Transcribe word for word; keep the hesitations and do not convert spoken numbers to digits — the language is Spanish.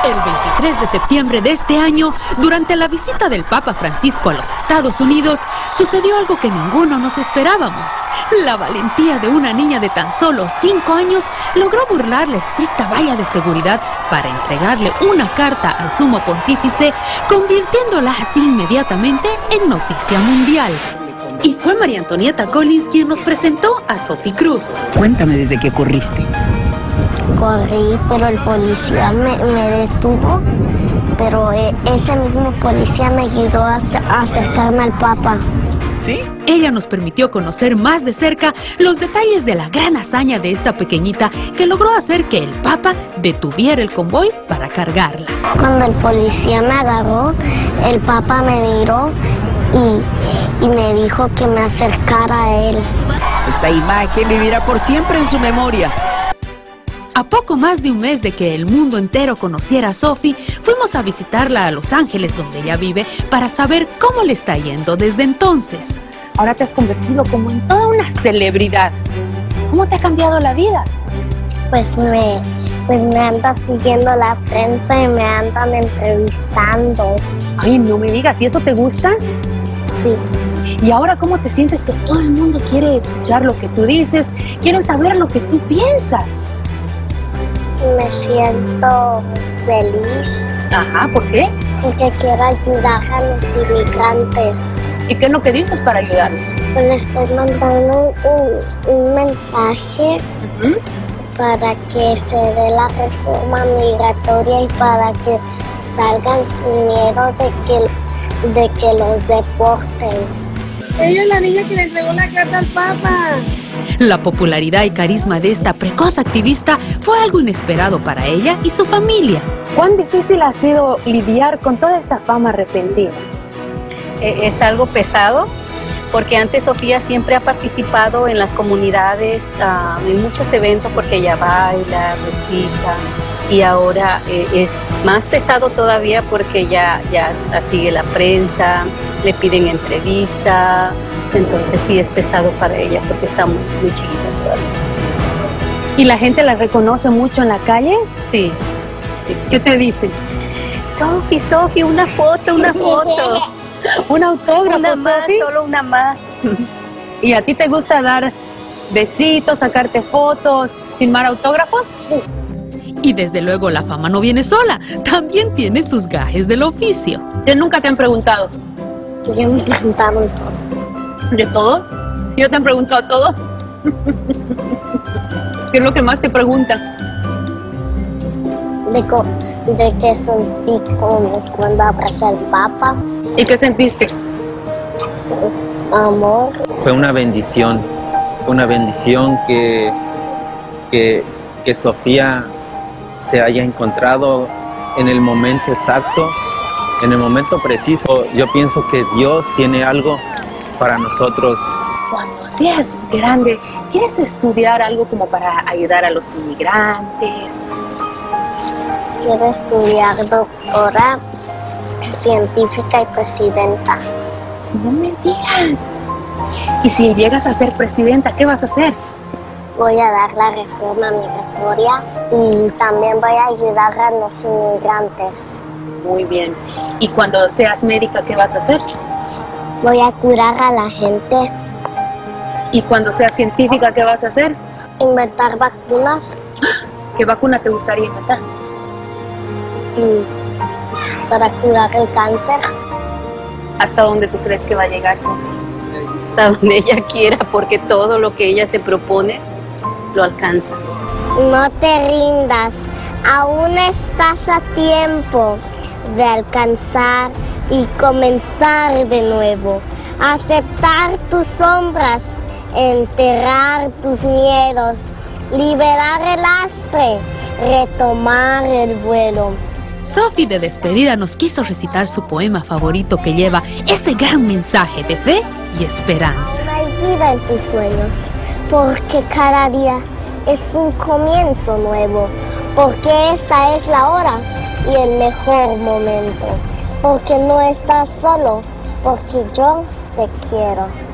El veintitrés de septiembre de este año, durante la visita del Papa Francisco a los Estados Unidos, sucedió algo que ninguno nos esperábamos. La valentía de una niña de tan solo cinco años logró burlar la estricta valla de seguridad para entregarle una carta al Sumo Pontífice, convirtiéndola así inmediatamente en noticia mundial. Y fue María Antonieta Collins quien nos presentó a Sophie Cruz. Cuéntame desde que corriste. Corrí, pero el policía me, me detuvo, pero eh, ese mismo policía me ayudó a, a acercarme al Papa. ¿Sí? Ella nos permitió conocer más de cerca los detalles de la gran hazaña de esta pequeñita que logró hacer que el Papa detuviera el convoy para cargarla. Cuando el policía me agarró, el Papa me miró y, y me dijo que me acercara a él. Esta imagen vivirá por siempre en su memoria. A poco más de un mes de que el mundo entero conociera a Sophie, fuimos a visitarla a Los Ángeles, donde ella vive, para saber cómo le está yendo desde entonces. Ahora te has convertido como en toda una celebridad. ¿Cómo te ha cambiado la vida? Pues me, pues me anda siguiendo la prensa y me andan entrevistando. Ay, no me digas, ¿y eso te gusta? Sí. ¿Y ahora cómo te sientes que todo el mundo quiere escuchar lo que tú dices? Quieren saber lo que tú piensas. Me siento feliz. Ajá, ¿por qué? Porque quiero ayudar a los inmigrantes. ¿Y qué es lo que dices para ayudarlos? Pues le estoy mandando un, un mensaje uh-huh. para que se dé la reforma migratoria y para que salgan sin miedo de que, de que los deporten. Ella es la niña que le entregó la carta al Papa. La popularidad y carisma de esta precoz activista fue algo inesperado para ella y su familia. ¿Cuán difícil ha sido lidiar con toda esta fama repentina? Es algo pesado, porque antes Sofía siempre ha participado en las comunidades, uh, en muchos eventos, porque ella baila, recita, y ahora eh, es más pesado todavía porque ya, ya la sigue la prensa, le piden entrevista, entonces sí es pesado para ella porque está muy, muy chiquita todavía. ¿Y la gente la reconoce mucho en la calle? Sí, sí, sí. ¿Qué te dicen? Sophie, Sophie, una foto, una foto. ¿Un autógrafo, Una más, Sophie? solo una más. ¿Y a ti te gusta dar besitos, sacarte fotos, firmar autógrafos? Sí. Y desde luego la fama no viene sola, también tiene sus gajes del oficio. ¿Que nunca te han preguntado? Yo me preguntaron todo. ¿De todo? ¿Yo te han preguntado todo? ¿Qué es lo que más te preguntan? De, de qué sentí como cuando abracé al Papa. ¿Y qué sentiste? Amor. Fue una bendición, una bendición que, que, que Sofía se haya encontrado en el momento exacto, en el momento preciso. Yo pienso que Dios tiene algo para nosotros. Cuando seas grande, ¿quieres estudiar algo como para ayudar a los inmigrantes? Quiero estudiar doctora, científica y presidenta. No me digas. ¿Y si llegas a ser presidenta, qué vas a hacer? Voy a dar la reforma migratoria y también voy a ayudar a los inmigrantes. Muy bien. ¿Y cuando seas médica, qué vas a hacer? Voy a curar a la gente. ¿Y cuando seas científica, qué vas a hacer? Inventar vacunas. ¿Qué vacuna te gustaría inventar? Y para curar el cáncer. ¿Hasta dónde tú crees que va a llegar, Sophie? Hasta donde ella quiera, porque todo lo que ella se propone lo alcanza. No te rindas, aún estás a tiempo de alcanzar y comenzar de nuevo. Aceptar tus sombras, enterrar tus miedos, liberar el lastre, retomar el vuelo. Sophie de despedida nos quiso recitar su poema favorito que lleva ese gran mensaje de fe y esperanza. No hay vida en tus sueños, porque cada día es un comienzo nuevo, porque esta es la hora y el mejor momento, porque no estás solo, porque yo te quiero.